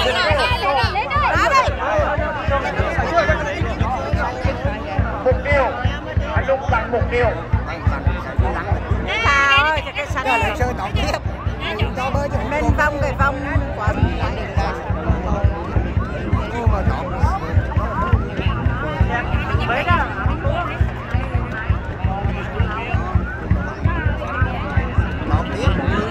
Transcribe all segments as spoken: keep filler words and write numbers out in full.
Mục tiêu, anh Lục tặng mục tiêu. Thôi, cái sẵn rồi chơi tổng tiếp. Cho bơi cho bên vòng cái vòng quá. Cô mà tổng. Đấy đó. Tổng tiếp.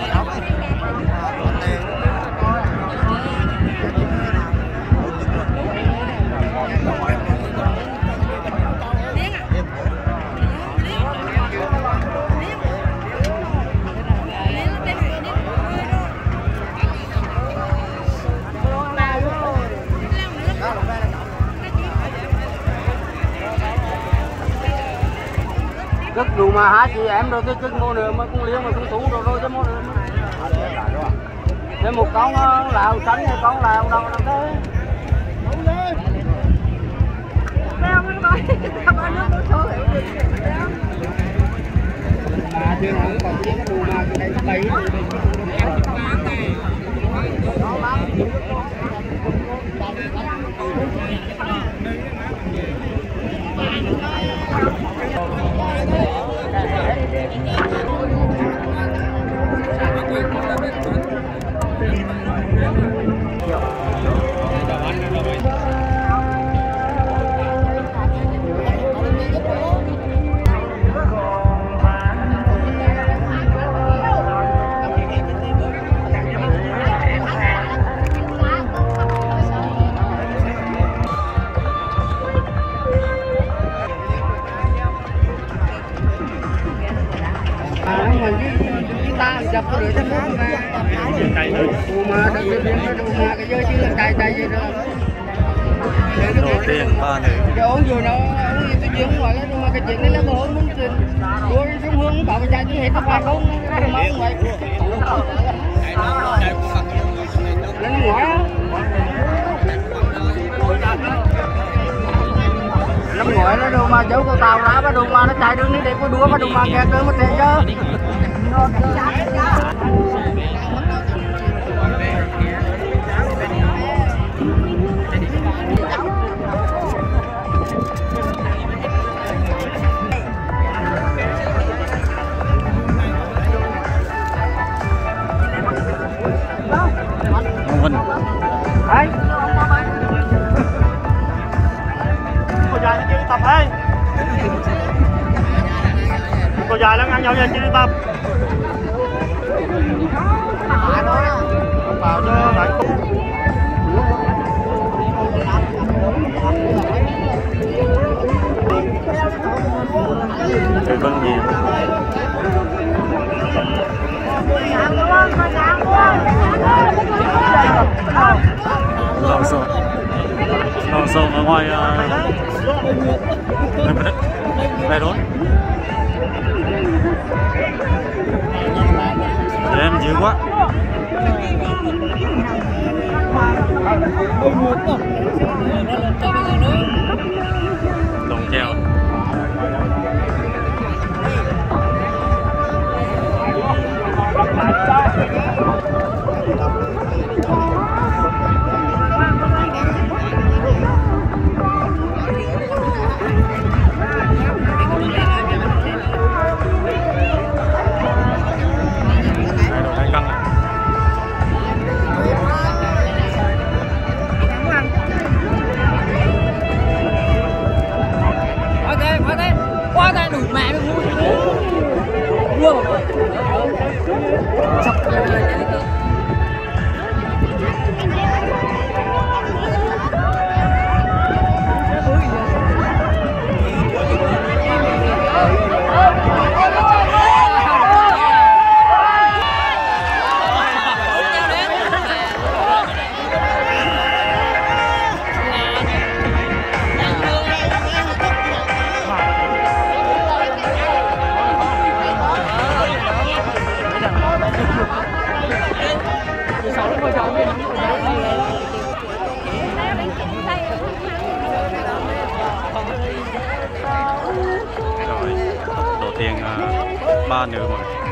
Cất đủ mà hai chị em rồi cái cất mô nữa mà cũng liếng mà cũng thủ rồi rồi chứ mô nữa. Thế một con lào trắng hay con lào đâu làm thế. Leo mới nói, các bạn nước số hiểu được. Mà chưa nói còn chỉ có đủ mà cái này bảy. Dập cái lưỡi thấp hơn mà đủ mà đặc biệt là đủ mà cái dơi chứ là cài cài gì rồi đầu tiên ba nữ cái ống vừa nó ống gì tôi chưa không gọi là nhưng mà cái chuyện này là một muốn chuyện đua xuống hướng bảo cái trái chứ hết nó phải không nó không vậy lên ngoại năm ngoại nó đâu mà giấu con tàu lá mà đâu mà nó chạy đường đi để có đua mà đâu mà nghe cơ mà thế chứ. Đấy. Cô dài nó chưa đi tập ấy. Cô dài nó ăn nhau nha chưa đi tập. Vào cho lại. Cái con gì? Lò xo lò xo ở ngoài về đốn em dữ quá đồng treo Quá tay đủ mẹ nó vui. Wow. Rồi, đầu tiên ba nữ mà